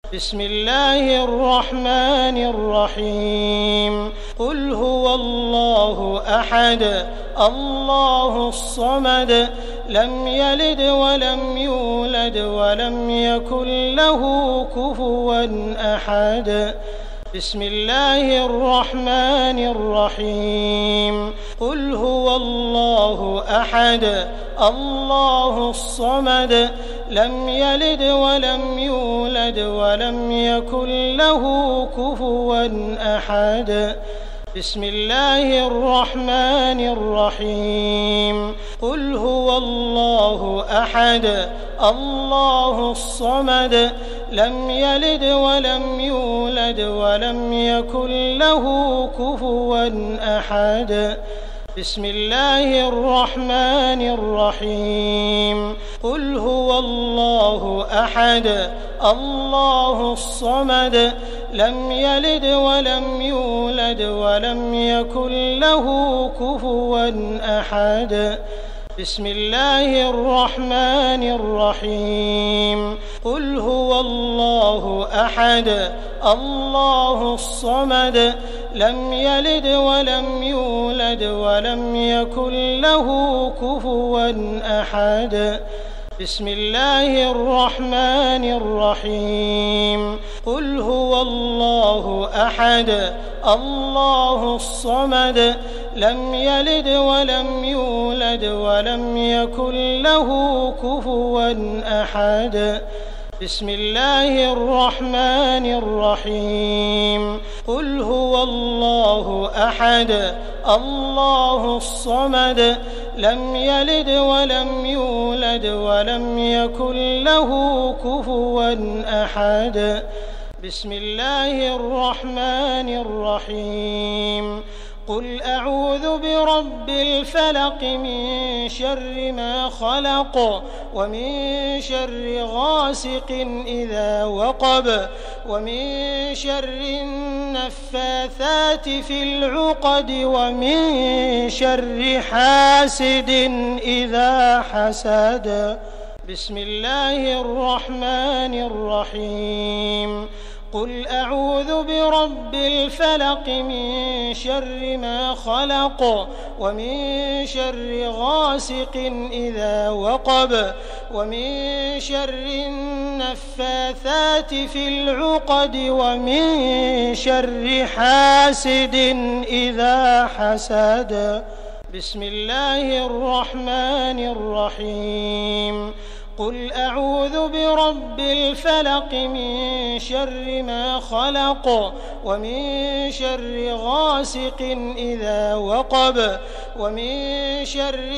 بسم الله الرحمن الرحيم قل هو الله أحد الله الصمد لم يلد ولم يولد ولم يكن له كفوا أحد بسم الله الرحمن الرحيم قل هو الله أحد الله الصمد لم يلد ولم يولد ولم يكن له كفوا أحد بسم الله الرحمن الرحيم قل هو الله أحد الله الصمد لم يلد ولم يولد ولم يكن له كفوا أحد بسم الله الرحمن الرحيم قل هو الله أحد الله الصمد لم يلد ولم يولد ولم يكن له كفوا أحد بسم الله الرحمن الرحيم قل هو الله أحد الله الصمد لم يلد ولم يولد ولم يكن له كفوا أحد بسم الله الرحمن الرحيم قل هو الله أحد الله الصمد لم يلد ولم يولد ولم يكن له كفوا أحد بسم الله الرحمن الرحيم قل هو الله أحد الله الصمد لم يلد ولم يولد ولم يكن له كفوا أحد بسم الله الرحمن الرحيم قل أعوذ برب الفلق من شر ما خلق ومن شر غاسق إذا وقب ومن شر النفاثات في العقد ومن شر حاسد إذا حسد بسم الله الرحمن الرحيم قل أعوذ برب الفلق من شر ما خلق ومن شر غاسق إذا وقب ومن شر النفاثات في العقد ومن شر حاسد إذا حسد بسم الله الرحمن الرحيم قل أعوذ برب الفلق من شر ما خلق ومن شر غاسق إذا وقب ومن شر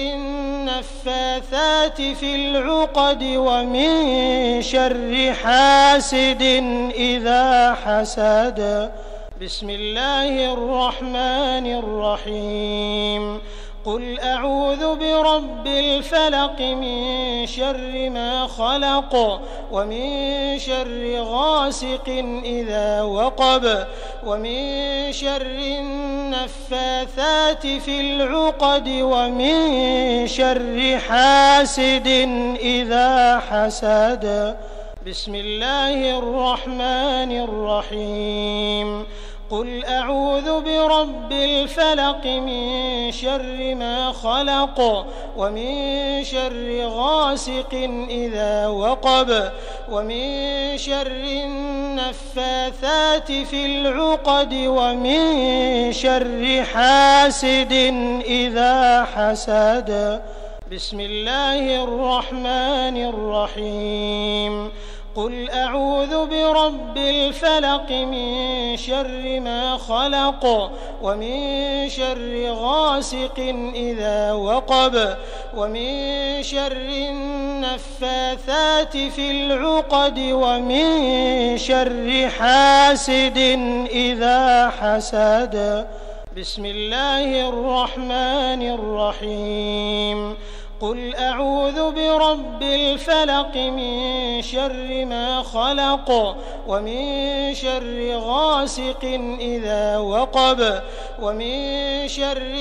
النفاثات في العقد ومن شر حاسد إذا حسد بسم الله الرحمن الرحيم قل أعوذ برب الفلق من شر ما خلق ومن شر غاسق إذا وقب ومن شر النفاثات في العقد ومن شر حاسد إذا حسد بسم الله الرحمن الرحيم قل أعوذ برب الفلق من شر ما خلق ومن شر غاسق إذا وقب ومن شر النفاثات في العقد ومن شر حاسد إذا حسد بسم الله الرحمن الرحيم قل أعوذ برب الفلق من شر ما خلق ومن شر غاسق إذا وقب ومن شر النفاثات في العقد ومن شر حاسد إذا حسد بسم الله الرحمن الرحيم قل أعوذ برب الفلق من شر ما خلق ومن شر غاسق إذا وقب ومن شر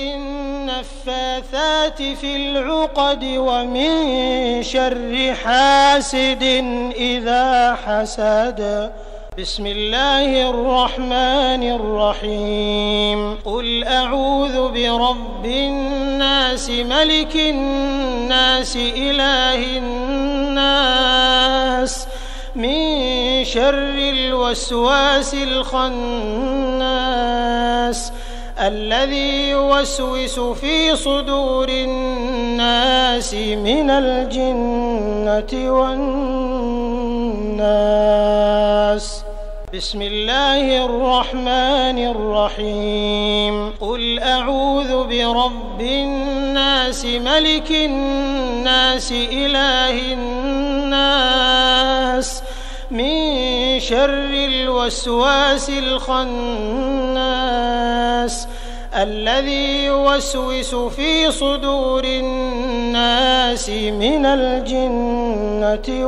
النفاثات في العقد ومن شر حاسد إذا حسد بسم الله الرحمن الرحيم قل أعوذ برب الناس ملك الناس إله الناس من شر الوسواس الخناس الذي يوسوس في صدور الناس من الجنة والناس بسم الله الرحمن الرحيم قل أعوذ برب الناس ملك الناس إله الناس من شر الوسواس الخناس الذي يوسوس في صدور الناس من الجنة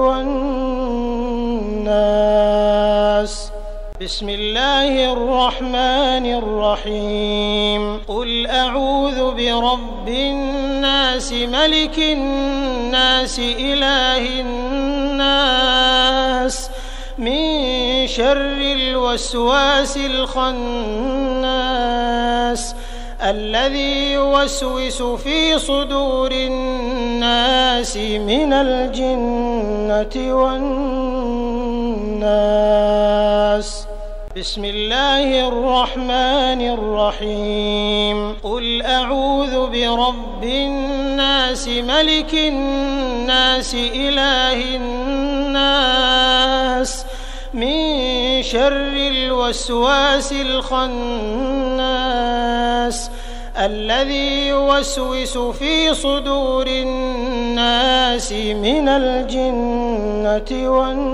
والناس بسم الله الرحمن الرحيم قل أعوذ برب الناس ملك الناس إله الناس من شر الوسواس الخناس الذي يوسوس في صدور الناس من الجنة والناس بسم الله الرحمن الرحيم قل أعوذ برب الناس ملك الناس إله الناس من شر الوسواس الخناس الذي يوسوس في صدور الناس من الجنة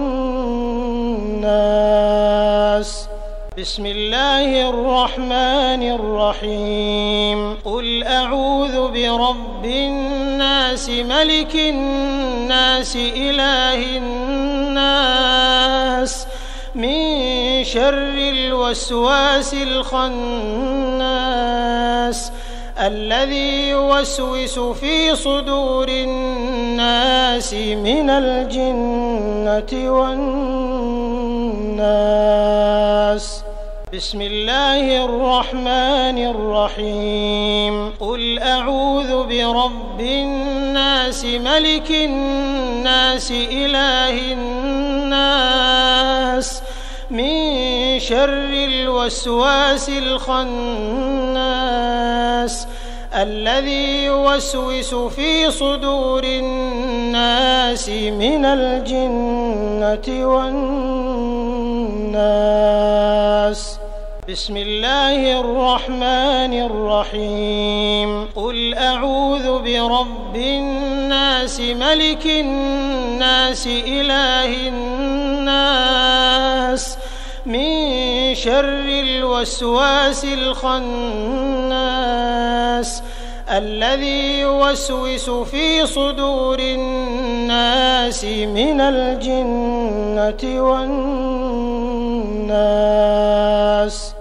والناس بسم الله الرحمن الرحيم قل أعوذ برب الناس ملك الناس إله الناس من شر الوسواس الخناس الذي يوسوس في صدور الناس من الجنة والناس بسم الله الرحمن الرحيم قل أعوذ برب الناس ملك الناس إله الناس من شر الوسواس الخناس الذي يوسوس في صدور الناس من الجنة والناس بسم الله الرحمن الرحيم قل أعوذ برب الناس ملك الناس إله الناس من شر الوسواس الخناس الذي يوسوس في صدور الناس من الجنة والناس